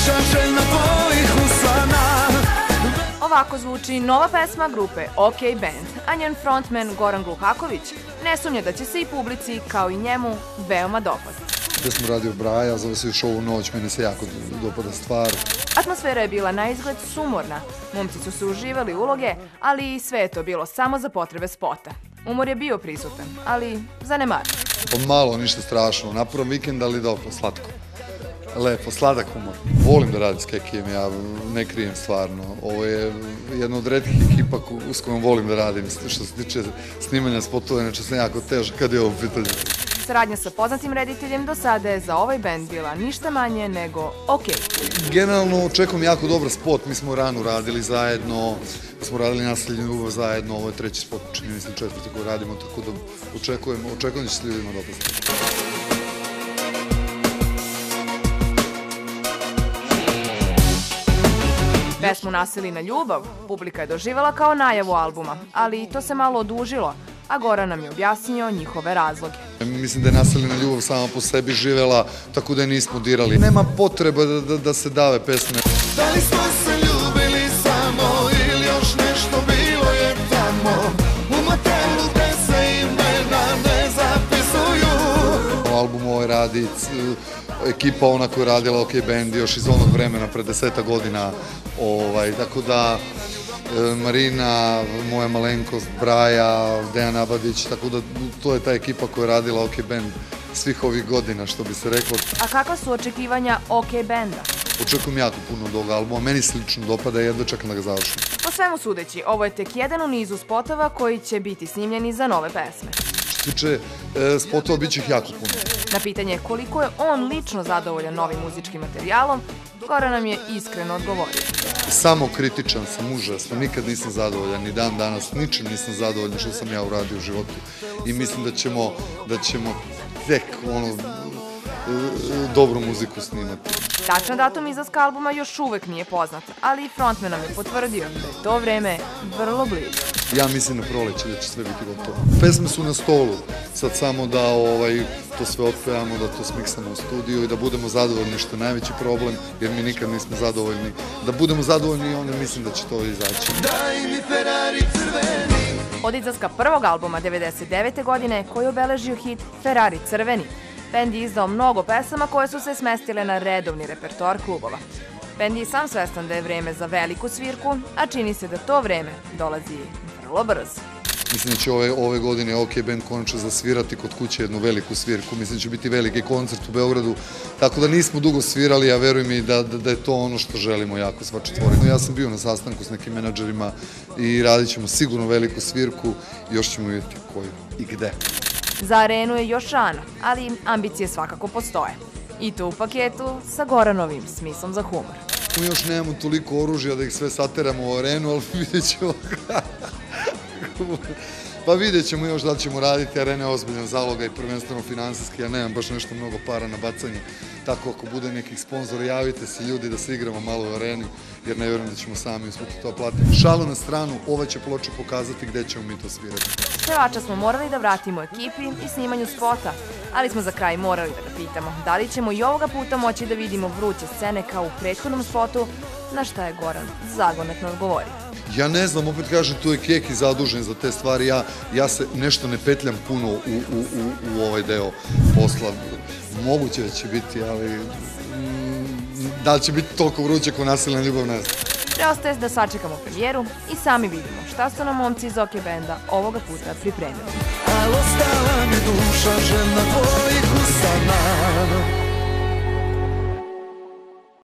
duša željna tvojih usana. Ovako zvuči nova pesma grupe OK Band, a njen frontman Goran Gluhaković ne sumnja da će se i publici, kao i njemu, veoma dopasti. Pesmu radio Braja, zove se Još ovu noć, meni se jako dopada stvar. Atmosfera je bila na izgled sumorna, momci su se uživali uloge, ali i sve je to bilo samo za potrebe spota. Umor je bio prisutan, ali zanemar. Pa malo, ništa strašno, naporan vikend, ali dobro, slatko. Lepo, sladak humor. Volim da radim s Kekijem, ja ne krijem stvarno. Ovo je jedna od retkih ekipa s kojom volim da radim. Što se tiče snimanja spotova, inače sam jako težak kad je ovo pitanje. Saradnja sa poznatim rediteljem do sada je za ovaj bend bila ništa manje nego OK. Generalno očekujem jako dobar spot, mi smo rano radili zajedno, smo radili Nasilje ljubav zajedno, ovo je treći spot, čini mislim četvrti koji radimo, tako da očekujem da će se ljudima dopasti. Pesmu Nasilje na ljubav publika je doživjela kao najavu albuma, ali to se malo odužilo, a Goran nam je objasnio njihove razloge. Mislim da je Nasilje na ljubav sama po sebi živela, tako da je nismo dirali. Nema potreba da se dave pesme. Da li smo se ljubili samo ili još nešto bilo je tamo u motelu gde se imena ne zapisuju. Album ovaj radi ekipa ona koja je radila OK Band još iz onog vremena, pred 10 godina. Tako da Marina, moja malenkost, Braja, Dejan Abadić, tako da to je ta ekipa koja je radila OK Band svih ovih godina, što bi se reklo. A kakva su očekivanja OK Banda? Očekujem jako puno od ovog albuma, meni se lično dopada i jedva čekam da ga završim. Po svemu sudeći, ovo je tek jedan u nizu spotova koji će biti snimljeni za nove pesme. Što se tiče spotova, bit će ih jako puno. Na pitanje koliko je on lično zadovoljan novim muzičkim materijalom, Goran nam je iskreno odgovorio. Samo kritičan sam, užasno, nikad nisam zadovoljan, ni dan danas, ničim nisam zadovoljan što sam ja uradio u životu. I mislim da ćemo tek dobru muziku snimati. Tačan datum izlaska albuma još uvek nije poznat, ali frontman nam je potvrdio da je to vreme vrlo blizu. Ja mislim na proleće da će sve biti gotovo. Pesme su na stolu, sad samo da to sve otpevamo, da to smiksamo u studiju i da budemo zadovoljni, što je najveći problem, jer mi nikad nismo zadovoljni. Da budemo zadovoljni, onda mislim da će to izaći. Daj mi Ferrari crveni. Od izlaska prvog albuma 1999. godine, koji je obeležio hit Ferrari crveni, bend je izdao mnogo pesama koje su se smestile na redovni repertoar klubova. Bend je sam svestan da je vreme za veliku svirku, a čini se da to vreme dolazi vrlo brzo. Mislim da će ove godine OK Band konačno zasvirati kod kuće jednu veliku svirku. Mislim da će biti veliki koncert u Beogradu, tako da nismo dugo svirali, a verujem i da je to ono što želimo jako sva četvorina. Ja sam bio na sastanku s nekim menadžerima i radit ćemo sigurno veliku svirku, još ćemo vidjeti koju i gde. Za arenu je još rano, ali ambicije svakako postoje. I to u paketu sa Goranovim smislom za humor. Mi još nemamo toliko oružja da ih sve sateramo u arenu, ali vidjet ćemo pa vidjet ćemo još da ćemo raditi, arena je ozbiljan zaloga i prvenstveno finansijski, ja nemam baš nešto mnogo para na bacanje, tako ako bude nekih sponzora, javite se ljudi da se igramo malo u areni, jer ne vjerujem da ćemo sami uspjeti to platiti. Šalu na stranu, ova će ploča pokazati gde ćemo mi to svirati. Pevača smo morali da vratimo ekipi i snimanju spota, ali smo za kraj morali da ga pitamo da li ćemo i ovoga puta moći da vidimo vruće scene kao u prethodnom spotu, na šta je Goran zagonetno odgovorio. Ja ne znam, opet kažem, tu je Keki zadužen za te stvari, ja se nešto ne petljam puno u ovaj deo posla. Moguće da će biti, ali da li će biti toliko vruće kao Nasilna ljubav, ne znam. Preostaje da sačekamo premijeru i sami vidimo šta su nam momci iz OK Banda ovoga puta pripremili. A ostala mi duša željna tvojih usana.